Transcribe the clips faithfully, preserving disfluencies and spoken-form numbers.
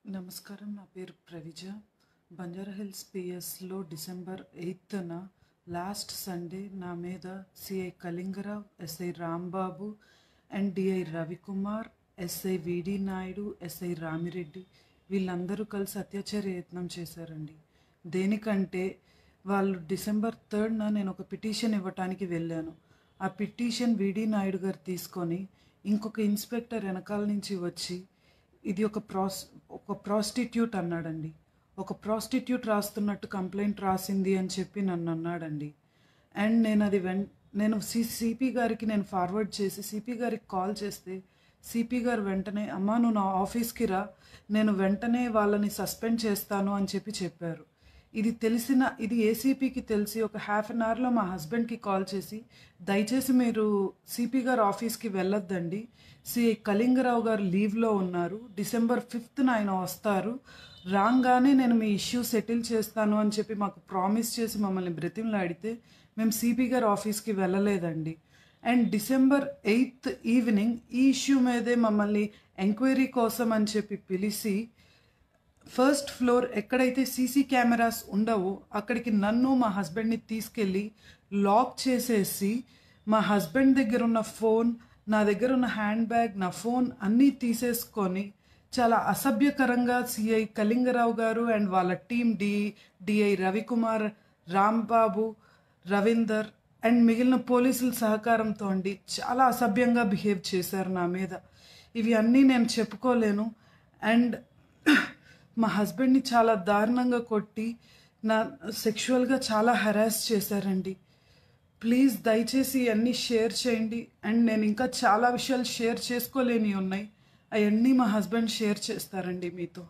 నమస్కారం. నా పేరు ప్రవిజ. బంజారా హిల్స్ పిఎస్లో డిసెంబర్ ఎయిత్న లాస్ట్ సండే నా మీద CI Kalingarao, SI Rambabu and DI Ravikumar, SI VD Naidu, SI Ramireddy వీళ్ళందరూ కలిసి అత్యాచార యత్నం చేశారండి. దేనికంటే వాళ్ళు డిసెంబర్ థర్డ్న నేను ఒక పిటిషన్ ఇవ్వటానికి వెళ్ళాను. ఆ పిటిషన్ విడి నాయుడు గారు తీసుకొని ఇంకొక ఇన్స్పెక్టర్ వెనకాల నుంచి వచ్చి ఇది ఒక ప్రాస్ ఒక ప్రాస్టిట్యూట్ అన్నాడండి. ఒక ప్రాస్టిట్యూట్ రాస్తున్నట్టు కంప్లైంట్ రాసింది అని చెప్పి నన్ను అన్నాడండి. అండ్ నేను అది వెన్ నేను సి సిపి గారికి నేను ఫార్వర్డ్ చేసి సిపి గారికి కాల్ చేస్తే సిపి గారు వెంటనే అమ్మా నువ్వు నా ఆఫీస్కి రా, నేను వెంటనే వాళ్ళని సస్పెండ్ చేస్తాను అని చెప్పి చెప్పారు. ఇది తెలిసిన ఇది ఏసీపీకి తెలిసి ఒక హాఫ్ అన్ అవర్లో మా హస్బెండ్కి కాల్ చేసి దయచేసి మీరు సిపి గారు ఆఫీస్కి వెళ్ళొద్దండి, సిఐ కళింగరావు గారు లీవ్లో ఉన్నారు, డిసెంబర్ ఫిఫ్త్న ఆయన వస్తారు, రాగానే నేను మీ ఇష్యూ సెటిల్ చేస్తాను అని చెప్పి మాకు ప్రామిస్ చేసి మమ్మల్ని బ్రతిమలాడితే మేము సిపి గారు ఆఫీస్కి వెళ్ళలేదండి. అండ్ డిసెంబర్ ఎయిత్ ఈవినింగ్ ఈ ఇష్యూ మీదే మమ్మల్ని ఎంక్వైరీ కోసం అని చెప్పి పిలిచి ఫస్ట్ ఫ్లోర్ ఎక్కడైతే సీసీ కెమెరాస్ ఉండవో అక్కడికి నన్ను మా హస్బెండ్ని తీసుకెళ్ళి లాక్ చేసేసి మా హస్బెండ్ దగ్గర ఉన్న ఫోన్, నా దగ్గర ఉన్న హ్యాండ్ బ్యాగ్, నా ఫోన్ అన్నీ తీసేసుకొని చాలా అసభ్యకరంగా సిఐ కళింగరావు గారు అండ్ వాళ్ళ team D DI Ravikumar, Rambabu, Ravinder and మిగిలిన పోలీసుల సహకారంతో అండి చాలా అసభ్యంగా బిహేవ్ చేశారు నా మీద. ఇవి అన్నీ నేను చెప్పుకోలేను. అండ్ మా హస్బెండ్ని చాలా దారుణంగా కొట్టి నా సెక్షువల్గా చాలా హెరాస్ చేశారండి. ప్లీజ్ దయచేసి అన్నీ షేర్ చేయండి. అండ్ నేను ఇంకా చాలా విషయాలు షేర్ చేసుకోలేని ఉన్నాయి, అవన్నీ మా హస్బెండ్ షేర్ చేస్తారండి మీతో.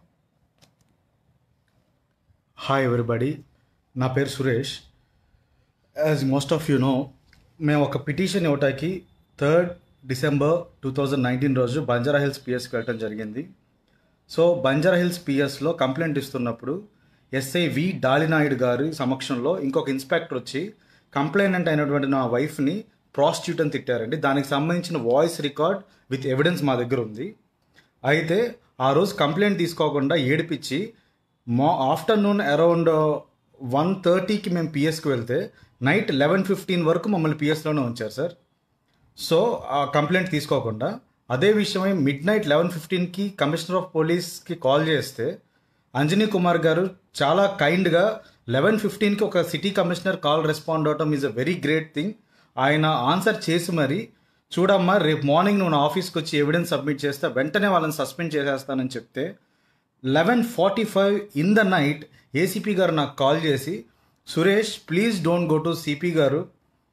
హాయ్ ఎవ్రీబడి, నా పేరు Suresh. As most of you know, మేము ఒక పిటిషన్ ఇవ్వటానికి third December two thousand nineteen రోజు బంజారా హిల్స్ పిఎస్కి వెళ్ళటం జరిగింది. సో బంజారా హిల్స్ పిఎస్లో కంప్లైంట్ ఇస్తున్నప్పుడు ఎస్ఐ వి డాలినాయుడు గారి సమక్షంలో ఇంకొక ఇన్స్పెక్టర్ వచ్చి కంప్లైంట్ అయినటువంటి నా వైఫ్ని ప్రాస్టిట్యూట్ అని తిట్టారండి. దానికి సంబంధించిన వాయిస్ రికార్డ్ విత్ ఎవిడెన్స్ మా దగ్గర ఉంది. అయితే ఆ రోజు కంప్లైంట్ తీసుకోకుండా ఏడిపించి మా ఆఫ్టర్నూన్ అరౌండ్ వన్ థర్టీకి మేము పిఎస్కి వెళ్తే నైట్ లెవెన్ ఫిఫ్టీన్ వరకు మమ్మల్ని పిఎస్లోనే ఉంచారు సార్. సో ఆ కంప్లైంట్ తీసుకోకుండా అదే విషయమై మిడ్ నైట్ లెవెన్ ఫిఫ్టీన్కి కమిషనర్ ఆఫ్ పోలీస్కి కాల్ చేస్తే అంజనీ కుమార్ గారు చాలా కైండ్గా లెవెన్ ఫిఫ్టీన్కి ఒక సిటీ కమిషనర్ కాల్ రెస్పాండ్ అవటం is a very great thing. ఆయన ఆన్సర్ చేసి మరి చూడమ్మా రేపు మార్నింగ్ నువ్వు నా ఆఫీస్కి వచ్చి ఎవిడెన్స్ సబ్మిట్ చేస్తే వెంటనే వాళ్ళని సస్పెండ్ చేసేస్తానని చెప్తే eleven forty five in the night ACP గారు నాకు కాల్ చేసి Suresh please don't go to CP గారు,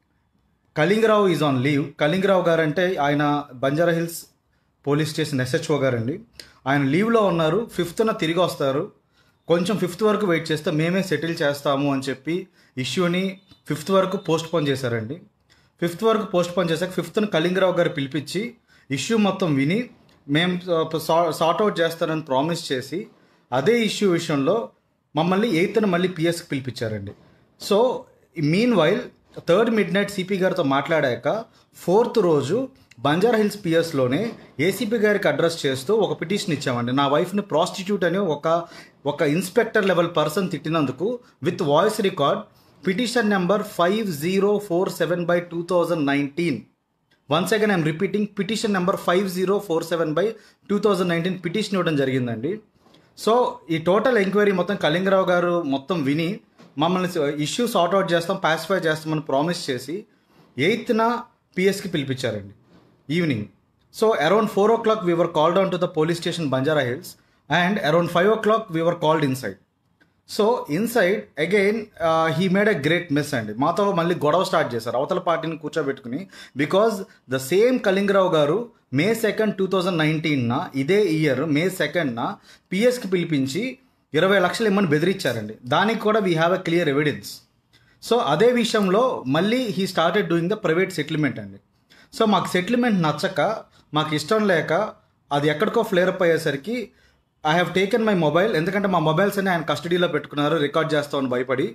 Kalingarao is on leave. Kalingarao గారు అంటే ఆయన Banjara Hills police station SHO గారండి. ఆయన లీవ్లో ఉన్నారు, ఫిఫ్త్న తిరిగి వస్తారు, కొంచెం ఫిఫ్త్ వరకు వెయిట్ చేస్తే మేమే సెటిల్ చేస్తాము అని చెప్పి ఇష్యూని ఫిఫ్త్ వరకు పోస్ట్ పోన్ చేశారండి. ఫిఫ్త్ వరకు పోస్ట్ పోన్ చేశాక ఫిఫ్త్న కళింగరావు గారు పిలిపించి ఇష్యూ మొత్తం విని మేము సార్ట్ అవుట్ చేస్తారని ప్రామిస్ చేసి అదే ఇష్యూ విషయంలో మమ్మల్ని ఎయిత్న మళ్ళీ పిఎస్కి పిలిపించారండి. So meanwhile third midnight CP గారితో మాట్లాడాక ఫోర్త్ రోజు బంజారా హిల్స్ పిఎస్లోనే ఏసీపీ గారికి అడ్రస్ చేస్తూ ఒక పిటిషన్ ఇచ్చామండి. నా వైఫ్ని ప్రాస్టిట్యూట్ అని ఒక ఒక ఇన్స్పెక్టర్ లెవెల్ పర్సన్ తిట్టినందుకు with voice record petition number five zero four seven by two thousand nineteen once again I'm repeating petition number five zero four seven by two thousand nineteen petition ఇవ్వడం జరిగిందండి. So ఈ total enquiry మొత్తం కళింగరావు గారు మొత్తం విని మమ్మల్ని issue sort out చేస్తాం, pacify చేస్తామని ప్రామిస్ చేసి ఎయిత్న పిఎస్కి పిలిపించారండి evening. So around four o'clock we were call down to the police station Banjara Hills and around five o'clock we were called inside. So inside again he made a great miss అండి. మాతో మళ్ళీ గొడవ start చేశారు అవతల పార్టీని కూర్చోబెట్టుకుని. Because the same Kalingarao గారు May second two thousand నైన్టీన్న ఇదే ఇయర్ మే సెకండ్న పిఎస్కి పిలిపించి ఇరవై లక్షలు ఇమ్మని బెదిరించారండి. దానికి కూడా we have a clear evidence. So అదే విషయంలో మళ్ళీ he started doing the private settlement అండి. సో మాకు సెటిల్మెంట్ నచ్చక మాకు ఇష్టం లేక అది ఎక్కడికో ఫ్లేరప్ అయ్యేసరికి I have taken my mobile, ఎందుకంటే మా మొబైల్స్ అన్ని ఆయన కస్టడీలో పెట్టుకున్నారు రికార్డ్ చేస్తామని భయపడి.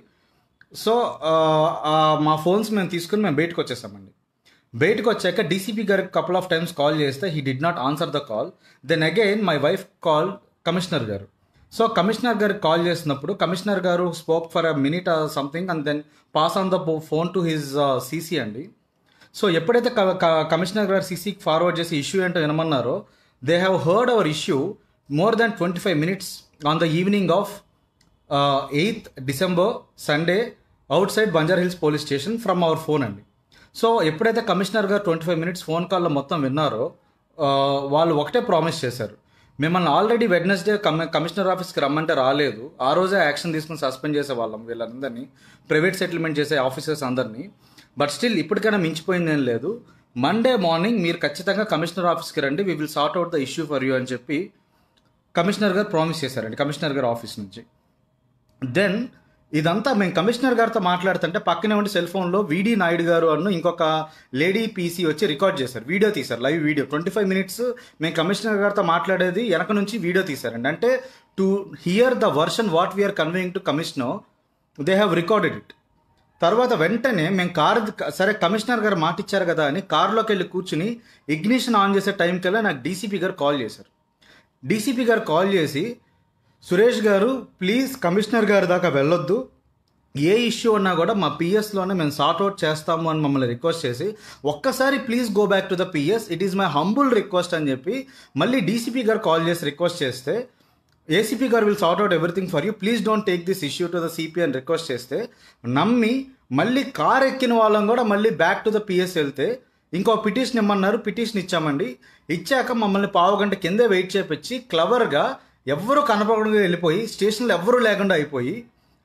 సో మా ఫోన్స్ మేము తీసుకుని మేము బయటకు వచ్చేసామండి. బయటకు వచ్చాక డీసీపీ గారికి కపుల్ ఆఫ్ టైమ్స్ కాల్ చేస్తే he did not answer the call. Then again my wife call commissioner గారు. సో కమిషనర్ గారికి కాల్ చేసినప్పుడు కమిషనర్ గారు spoke for a minute something and then pass on the phone to his CC అండి. So ఎప్పుడైతే commissioner గారు సీసీకి forward చేసి issue ఏంటో వినమన్నారో they have heard our issue more than twenty five minutes on the evening of eighth December Sunday outside Banjara Hills police station from our phone అండి. So ఎప్పుడైతే commissioner గారు twenty five minutes phone కాల్లో మొత్తం విన్నారో వాళ్ళు ఒకటే promise చేశారు, మిమ్మల్ని ఆల్రెడీ వెడ్నెస్డే కమి కమిషనర్ ఆఫీస్కి రమ్మంటే రాలేదు, ఆ రోజే యాక్షన్ తీసుకుని సస్పెండ్ చేసే వాళ్ళం వీళ్ళందరినీ, ప్రైవేట్ సెటిల్మెంట్ చేసే ఆఫీసర్స్ అందరినీ. బట్ స్టిల్ ఇప్పటికైనా మించిపోయింది ఏం లేదు, మండే మార్నింగ్ మీరు ఖచ్చితంగా కమిషనర్ ఆఫీస్కి రండి, we will sort out the issue for you అని చెప్పి కమిషనర్ గారు ప్రామిస్ చేశారండి కమిషనర్ గారు ఆఫీస్ నుంచి. దెన్ ఇదంతా మేము కమిషనర్ గారితో మాట్లాడుతుంటే పక్కనే ఉండి సెల్ ఫోన్లో వీడి నాయుడు గారు అన్న ఇంకొక లేడీ పీసీ వచ్చి రికార్డ్ చేశారు, వీడియో తీశారు, live video twenty five minutes మేము కమిషనర్ గారితో మాట్లాడేది వెనక నుంచి వీడియో తీశారండి. అంటే to hear the version what we are conveying to commissioner they have recorded it. తర్వాత వెంటనే మేము కార్ సరే కమిషనర్ గారు మాట ఇచ్చారు కదా అని కార్లోకి వెళ్ళి కూర్చుని ఇగ్నిషన్ ఆన్ చేసే టైంకల్లా నాకు డీసీపీ గారు కాల్ చేశారు. డీసీపీ గారు కాల్ చేసి సురేష్ గారు ప్లీజ్ కమిషనర్ గారి దాకా వెళ్ళొద్దు, ఏ ఇష్యూ అన్నా కూడా మా పిఎస్లోనే మేము సార్ట్అవుట్ చేస్తాము అని మమ్మల్ని రిక్వెస్ట్ చేసి ఒక్కసారి please go back to the PS, it is my humble request అని చెప్పి మళ్ళీ డీసీపీ గారు కాల్ చేసి రిక్వెస్ట్ చేస్తే ఏసీపీ గారు will sort out everything for you, please don't take this issue to the CP అని రిక్వెస్ట్ చేస్తే నమ్మి మళ్ళీ కార్ ఎక్కిన వాళ్ళం కూడా మళ్ళీ బ్యాక్ టు ద పిఎస్ వెళ్తే ఇంకో పిటిషన్ ఇమ్మన్నారు, పిటిషన్ ఇచ్చామండి. ఇచ్చాక మమ్మల్ని పావు గంట కిందే వెయిట్ చేపించి క్లవర్గా ఎవ్వరూ కనపడకుండా వెళ్ళిపోయి స్టేషన్లో ఎవ్వరూ లేకుండా అయిపోయి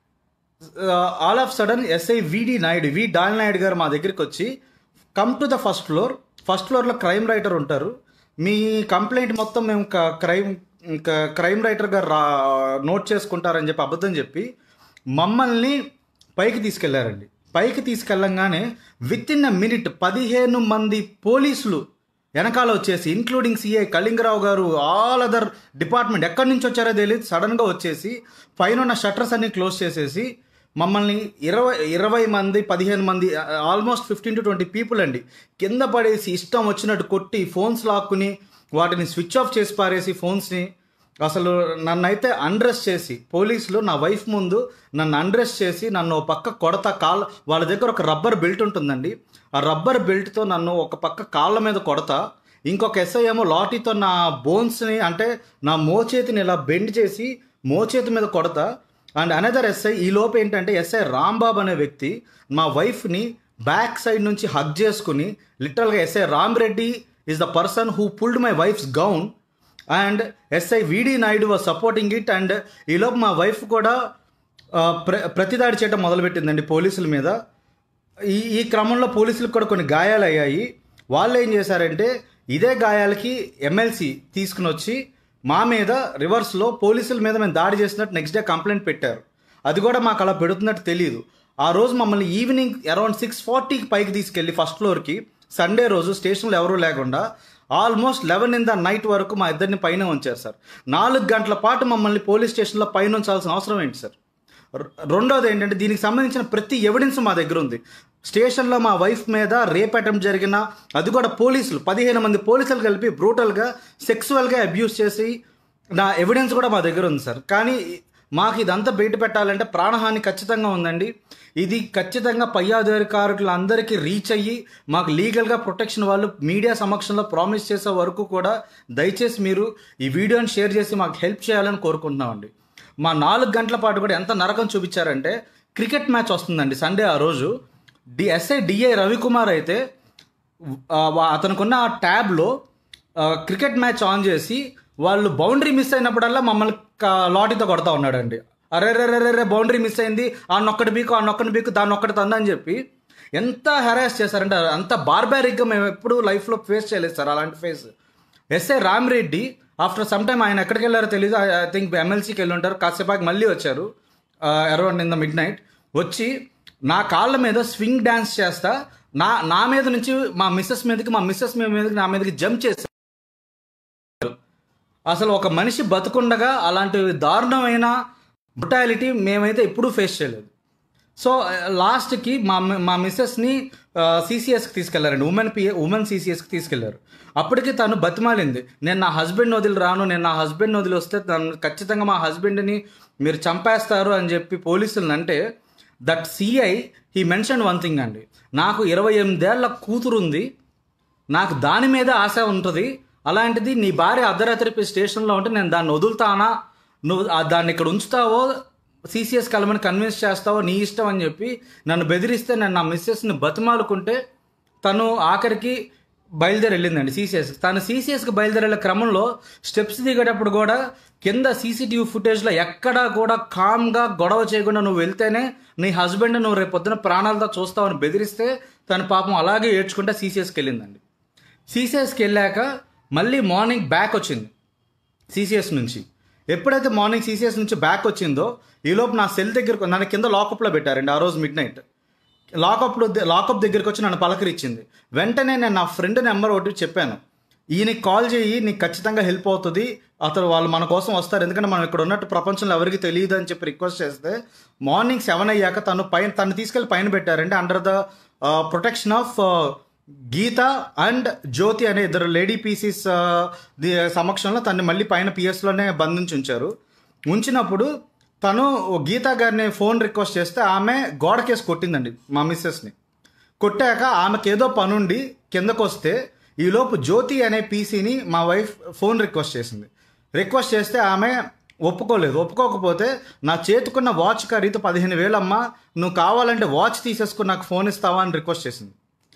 all of sudden SI VD Naidu we doll Naidu గారు మా దగ్గరికి వచ్చి come to the first floor, first ఫ్లోర్లో క్రైమ్ రైటర్ ఉంటారు, మీ కంప్లైంట్ మొత్తం మేము క్రైమ్ క్రైమ్ రైటర్ గారు రా నోట్ చేసుకుంటారని చెప్పి అబద్ధం చెప్పి మమ్మల్ని పైకి తీసుకెళ్లారండి. పైకి తీసుకెళ్ళంగానే విత్ ఇన్ అ మినిట్ పదిహేను మంది పోలీసులు వెనకాల వచ్చేసి ఇంక్లూడింగ్ సిఐ కళింగరావు గారు ఆల్ అదర్ డిపార్ట్మెంట్ ఎక్కడి నుంచి వచ్చారో తెలియదు సడన్గా వచ్చేసి పైన ఉన్న షట్టర్స్ అన్ని క్లోజ్ చేసేసి మమ్మల్ని ఇరవై ఇరవై మంది పదిహేను మంది almost fifteen to twenty people అండి కింద పడేసి ఇష్టం వచ్చినట్టు కొట్టి ఫోన్స్ లాక్కుని వాటిని స్విచ్ ఆఫ్ చేసి పారేసి ఫోన్స్ని అసలు నన్నైతే అండ్రెస్ చేసి పోలీసులు నా వైఫ్ ముందు నన్ను అండ్రెస్ చేసి నన్ను ఒక పక్క కొడతా కాళ్ళ వాళ్ళ దగ్గర ఒక రబ్బర్ బెల్ట్ ఉంటుందండి, ఆ రబ్బర్ బెల్ట్తో నన్ను ఒక పక్క కాళ్ళ మీద కొడతా, ఇంకొక ఎస్ఐ ఏమో లాఠీతో నా బోన్స్ని అంటే నా మోచేతిని ఇలా బెండ్ చేసి మోచేతి మీద కొడతా. అండ్ అనదర్ ఎస్ఐ ఈ లోపు ఏంటంటే ఎస్ఐ రాంబాబు అనే వ్యక్తి మా వైఫ్ని బ్యాక్ సైడ్ నుంచి హగ్ చేసుకుని లిటరల్గా SI Ramreddy is the person who pulled my wife's gown and SI VD Naidu was supporting it. And ఈలోపు మా వైఫ్ కూడా ప్ర ప్రతిదాడి చేయడం మొదలుపెట్టిందండి పోలీసుల మీద. ఈ ఈ క్రమంలో పోలీసులకు కూడా కొన్ని గాయాలు అయ్యాయి. వాళ్ళు ఏం చేశారంటే ఇదే గాయాలకి ఎమ్మెల్సీ తీసుకుని వచ్చి మా మీద రివర్స్లో పోలీసుల మీద మేము దాడి చేసినట్టు నెక్స్ట్ డే కంప్లైంట్ పెట్టారు. అది కూడా మాకు అలా పెడుతున్నట్టు తెలియదు. ఆ రోజు మమ్మల్ని ఈవినింగ్ అరౌండ్ సిక్స్ ఫార్టీకి పైకి తీసుకెళ్ళి ఫస్ట్ ఫ్లోర్కి సండే రోజు స్టేషన్లో ఎవరూ లేకుండా almost eleven in the night వరకు మా ఇద్దరిని పైన ఉంచారు సార్. నాలుగు గంటల పాటు మమ్మల్ని పోలీస్ స్టేషన్లో పైన ఉంచాల్సిన అవసరం ఏంటి సార్? రెండోది ఏంటంటే దీనికి సంబంధించిన ప్రతి ఎవిడెన్స్ మా దగ్గర ఉంది. స్టేషన్లో మా వైఫ్ మీద రేప్ అటెంప్ట్ జరిగిన అది కూడా పోలీసులు పదిహేను మంది పోలీసులు కలిపి బ్రూటల్గా సెక్సువల్గా అబ్యూస్ చేసి నా ఎవిడెన్స్ కూడా మా దగ్గర ఉంది సార్. కానీ మాకు ఇదంతా బయట పెట్టాలంటే ప్రాణహాని ఖచ్చితంగా ఉందండి. ఇది ఖచ్చితంగా పై అధికారులందరికీ రీచ్ అయ్యి మాకు లీగల్గా ప్రొటెక్షన్ వాళ్ళు మీడియా సమక్షంలో ప్రామిస్ చేసే వరకు కూడా దయచేసి మీరు ఈ వీడియోని షేర్ చేసి మాకు హెల్ప్ చేయాలని కోరుకుంటున్నామండి. మా నాలుగు గంటల పాటు కూడా ఎంత నరకం చూపించారంటే క్రికెట్ మ్యాచ్ వస్తుందండి సండే ఆ రోజు. డి ఎస్ఐ డిఐ రవికుమార్ అయితే అతనుకున్న ఆ ట్యాబ్లో క్రికెట్ మ్యాచ్ ఆన్ చేసి వాళ్ళు బౌండరీ మిస్ అయినప్పుడల్లా మమ్మల్ని లాఠీతో కొడతా ఉన్నాడండి. అరే రే రే రే బౌండరీ మిస్ అయింది, ఆ నొక్కటి బీకు ఆ నొక్కటి బీకు దాన్ని ఒక్కటి తందని చెప్పి ఎంత హెరాస్ చేశారంటే అంత బార్బారిక్గా మేము ఎప్పుడు లైఫ్లో ఫేస్ చేయలేదు సార్ అలాంటి face. SI Ramreddy after some time ఆయన ఎక్కడికి వెళ్ళారో తెలియదు, ఐ థింక్ ఎమ్మెల్సీకి వెళ్ళి ఉంటారు, కాసేపాకి మళ్ళీ వచ్చారు around in the midnight వచ్చి నా కాళ్ళ మీద స్వింగ్ డ్యాన్స్ చేస్తా నా నా మీద నుంచి మా మిస్సెస్ మీదకి మా మిస్సెస్ మీదకి నా మీదకి జంప్ చేశారు. అసలు ఒక మనిషి బతుకుండగా అలాంటి దారుణమైన బ్రుటాలిటీ మేమైతే ఎప్పుడూ ఫేస్ చేయలేదు. సో లాస్ట్కి మా మా మిస్సెస్ని సీసీఎస్కి తీసుకెళ్లారండి, ఉమెన్ పి ఉమెన్ సీసీఎస్కి తీసుకెళ్లారు. అప్పటికి తను బతిమాలింది, నేను నా హస్బెండ్ వదిలి రాను, నేను నా హస్బెండ్ వదిలి వస్తే తను ఖచ్చితంగా మా హస్బెండ్ని మీరు చంపేస్తారు అని చెప్పి పోలీసులను అంటే, that CI he mention one thing అండి, నాకు ఇరవై ఎనిమిదేళ్ల కూతురు ఉంది, నాకు దాని మీద ఆశ ఉంటుంది, అలాంటిది నీ భార్య అర్ధరాత్రి స్టేషన్లో ఉంటే నేను దాన్ని వదులుతానా, నువ్వు దాన్ని ఇక్కడ ఉంచుతావో సీసీఎస్ కలమని కన్విన్స్ చేస్తావో నీ ఇష్టం అని చెప్పి నన్ను బెదిరిస్తే నేను నా మిస్సెస్ని బతిమాలుకుంటే తను ఆఖరికి బయలుదేరి వెళ్ళిందండి సీసీఎస్. తను సీసీఎస్కి బయలుదేరే క్రమంలో స్టెప్స్ దిగేటప్పుడు కూడా కింద సీసీటీవీ ఫుటేజ్లో ఎక్కడా కూడా కామ్గా గొడవ చేయకుండా నువ్వు వెళ్తేనే నీ హస్బెండ్ నువ్వు రేపు పొద్దున ప్రాణాలతో చూస్తావని బెదిరిస్తే తన పాపం అలాగే ఏడ్చుకుంటే సీసీఎస్కి వెళ్ళిందండి. సీసీఎస్కి వెళ్ళాక మళ్ళీ మార్నింగ్ బ్యాక్ వచ్చింది సీసీఎస్ నుంచి. ఎప్పుడైతే మార్నింగ్ సీసీఎస్ నుంచి బ్యాక్ వచ్చిందో ఈలోపు నా సెల్ దగ్గరకు నన్ను కింద లాకప్లో పెట్టారండి. ఆ రోజు మిడ్ నైట్ లాకప్లో లాకప్ దగ్గరికి వచ్చి నన్ను పలకరించింది. వెంటనే నేను నా ఫ్రెండ్ నెంబర్ ఒకటి చెప్పాను, ఈయనకి కాల్ చేయి, నీకు ఖచ్చితంగా హెల్ప్ అవుతుంది, అతను వాళ్ళు మన కోసం వస్తారు, ఎందుకంటే మనం ఇక్కడ ఉన్నట్టు ప్రపంచంలో ఎవరికి తెలియదు అని చెప్పి రిక్వెస్ట్ చేస్తే మార్నింగ్ సెవెన్ అయ్యాక తను పైన తను తీసుకెళ్ళి పైన పెట్టారండి. Under the protection of Geeta and Jyothi అనే ఇద్దరు లేడీ పీసీస్ ది సమక్షంలో తను మళ్ళీ పైన పిఎస్లోనే బంధించి ఉంచారు. ఉంచినప్పుడు తను గీతా గారిని ఫోన్ రిక్వెస్ట్ చేస్తే ఆమె గోడకేసి కొట్టిందండి మా మిస్సెస్ని. కొట్టాక ఆమెకి ఏదో పనుండి కిందకు వస్తే ఈలోపు జ్యోతి అనే పీసీని మా వైఫ్ ఫోన్ రిక్వెస్ట్ చేసింది. రిక్వెస్ట్ చేస్తే ఆమె ఒప్పుకోలేదు. ఒప్పుకోకపోతే నా చేతుకున్న వాచ్ ఖరీదు పదిహేను వేలమ్మా, నువ్వు కావాలంటే వాచ్ తీసేసుకుని నాకు ఫోన్ ఇస్తావా అని రిక్వెస్ట్ చేసింది.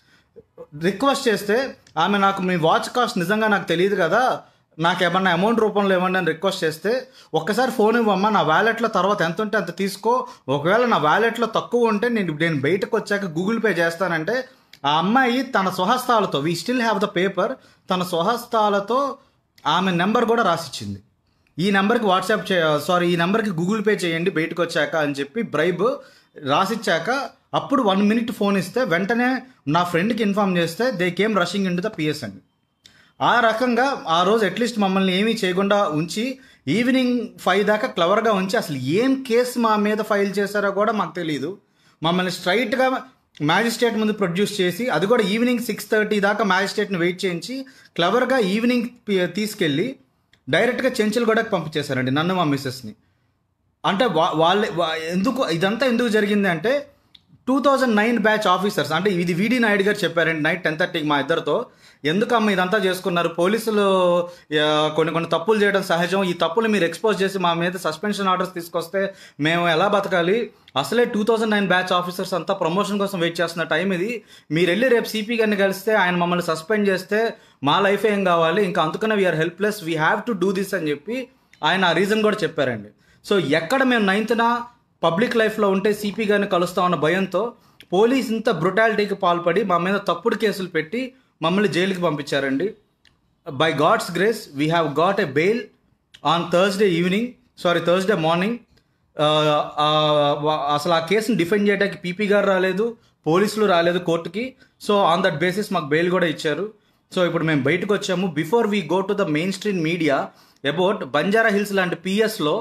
రిక్వెస్ట్ చేస్తే ఆమె నాకు మీ వాచ్ కాస్ట్ నిజంగా నాకు తెలియదు కదా, నాకు ఏమన్నా అమౌంట్ రూపంలో ఇవ్వండి అని రిక్వెస్ట్ చేస్తే ఒక్కసారి ఫోన్ ఇవ్వమ్మా, నా వ్యాలెట్లో తర్వాత ఎంత ఉంటే అంత తీసుకో, ఒకవేళ నా వ్యాలెట్లో తక్కువ ఉంటే నేను నేను బయటకు వచ్చాక గూగుల్ పే చేస్తానంటే ఆ అమ్మాయి తన స్వహస్తాలతో, we still have the paper, తన స్వహస్తాలతో ఆమె నెంబర్ కూడా రాసిచ్చింది. ఈ నెంబర్కి వాట్సాప్ చే సారీ ఈ నెంబర్కి గూగుల్ పే చేయండి బయటకు వచ్చాక అని చెప్పి బ్రైబ్ రాసిచ్చాక అప్పుడు వన్ మినిట్ ఫోన్ ఇస్తే వెంటనే నా ఫ్రెండ్కి ఇన్ఫామ్ చేస్తే they came rushing into the PS అండి. ఆ రకంగా ఆ రోజు అట్లీస్ట్ మమ్మల్ని ఏమీ చేయకుండా ఉంచి ఈవినింగ్ ఫైవ్ దాకా క్లవర్గా ఉంచి అసలు ఏం కేసు మా మీద ఫైల్ చేశారో కూడా మాకు తెలియదు. మమ్మల్ని స్ట్రైట్గా మ్యాజిస్ట్రేట్ ముందు ప్రొడ్యూస్ చేసి అది కూడా ఈవినింగ్ సిక్స్ థర్టీ దాకా మ్యాజిస్ట్రేట్ని వెయిట్ చేయించి క్లవర్గా ఈవినింగ్ తీసుకెళ్ళి డైరెక్ట్గా చెంచులగూడకు పంపించేశారండి నన్ను మా మిస్సెస్ని. అంటే వా వాళ్ళే ఎందుకు ఇదంతా ఎందుకు జరిగింది అంటే two thousand nine batch officers, అంటే ఇది వీడి నాయుడు గారు చెప్పారండి నైట్ టెన్ థర్టీకి మా ఇద్దరితో, ఎందుకమ్మ ఇదంతా చేసుకున్నారు, పోలీసులు కొన్ని కొన్ని తప్పులు చేయడం సహజం, ఈ తప్పులు మీరు ఎక్స్పోజ్ చేసి మా మీద సస్పెన్షన్ ఆర్డర్స్ తీసుకొస్తే మేము ఎలా బతకాలి, అసలే two thousand nine batch officers అంతా ప్రమోషన్ కోసం వెయిట్ చేస్తున్న టైం ఇది, మీరు వెళ్ళి రేపు సిపి గారిని కలిస్తే ఆయన మమ్మల్ని సస్పెండ్ చేస్తే మా లైఫ్ ఏం కావాలి, ఇంకా అందుకనే we are helpless, we have to do this అని చెప్పి ఆయన ఆ రీజన్ కూడా చెప్పారండి. సో ఎక్కడ మేము నైన్త్న పబ్లిక్ లైఫ్లో ఉంటే సిపి గారిని కలుస్తామన్న భయంతో పోలీస్ ఇంత బ్రుటాలిటీకి పాల్పడి మా మీద తప్పుడు కేసులు పెట్టి మమ్మల్ని జైలుకి పంపించారండి. By God's grace we have got a bail on Thursday evening sorry Thursday morning. అసలు ఆ కేసుని డిఫెండ్ చేయడానికి పీపీ గారు రాలేదు, పోలీసులు రాలేదు కోర్టుకి. సో ఆన్ దట్ బేసిస్ మాకు బెయిల్ కూడా ఇచ్చారు. సో ఇప్పుడు మేము బయటకు వచ్చాము. Before we go to the mainstream media about Banjara Hills లాంటి పిఎస్లో,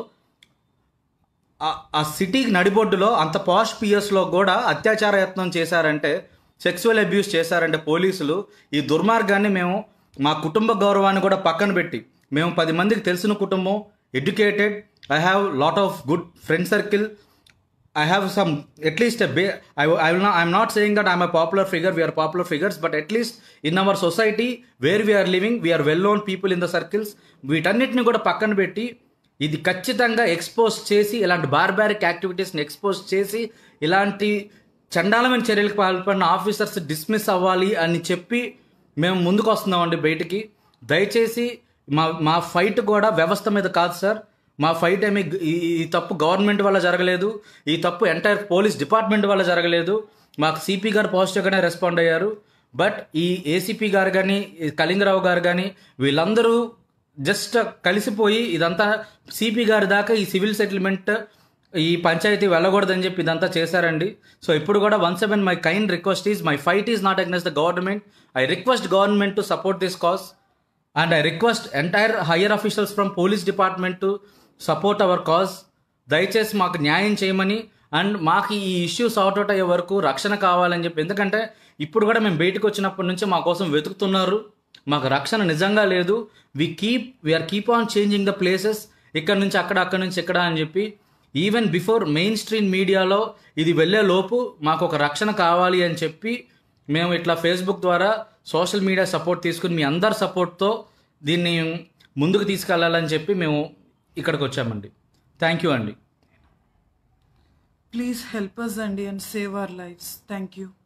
ఆ సిటీకి నడిబొడ్డులో అంత పాష్ పిఎస్లో కూడా అత్యాచార యత్నం చేశారంటే, సెక్సువల్ అబ్యూస్ చేశారంటే పోలీసులు, ఈ దుర్మార్గాన్ని మేము మా కుటుంబ గౌరవాన్ని కూడా పక్కన పెట్టి, మేము పది మందికి తెలిసిన కుటుంబం, educated, I have lot of good friend circle, I have some, at least a bit, I, I will not, I'm not saying that I'm a popular figure, we are popular figures, but at least in our society where we are living, we are well known people in the circles. వీటన్నిటిని కూడా పక్కన పెట్టి ఇది ఖచ్చితంగా expose చేసి, ఇలాంటి barbaric యాక్టివిటీస్ని expose చేసి, ఇలాంటి చండాలమైన చర్యలకు పాల్పడిన ఆఫీసర్స్ డిస్మిస్ అవ్వాలి అని చెప్పి మేము ముందుకు వస్తున్నామండి బయటికి. దయచేసి మా మా ఫైట్ కూడా వ్యవస్థ మీద కాదు సార్, మా ఫైట్ ఏమి ఈ తప్పు గవర్నమెంట్ వల్ల జరగలేదు, ఈ తప్పు ఎంటైర్ పోలీస్ డిపార్ట్మెంట్ వల్ల జరగలేదు. మాకు సిపి గారు పాజిటివ్గానే రెస్పాండ్ అయ్యారు. బట్ ఈ ఏసీపీ గారు కానీ, కళింగరావు గారు కానీ, వీళ్ళందరూ జస్ట్ కలిసిపోయి ఇదంతా సిపి గారి దాకా ఈ సివిల్ సెటిల్మెంట్, ఈ పంచాయతీ వెళ్ళకూడదని చెప్పి ఇదంతా చేశారండి. సో ఇప్పుడు కూడా once again my kind request is, my fight is not against the government. I request government to support this cause and I request entire higher officials from police department to support our cause. దయచేసి మాకు న్యాయం చేయమని and మాకు ఈ issue sort out అయ్యే వరకు రక్షణ కావాలని చెప్పి, ఎందుకంటే ఇప్పుడు కూడా మేము బయటకు వచ్చినప్పటి నుంచి మా కోసం వెతుకుతున్నారు, మాకు రక్షణ నిజంగా లేదు. We keep we are keep on changing the places, ఇక్కడ నుంచి అక్కడ, అక్కడ నుంచి ఇక్కడ అని చెప్పి. ఈవెన్ బిఫోర్ మెయిన్ స్ట్రీమ్ మీడియాలో ఇది వెళ్ళే లోపు మాకు ఒక రక్షణ కావాలి అని చెప్పి మేము ఇట్లా ఫేస్బుక్ ద్వారా సోషల్ మీడియా సపోర్ట్ తీసుకుని మీ అందరి సపోర్ట్తో దీన్ని ముందుకు తీసుకెళ్లాలని చెప్పి మేము ఇక్కడికి వచ్చామండి. థ్యాంక్ యూ అండి. Please help us, Andy, and save our lives. Thank you.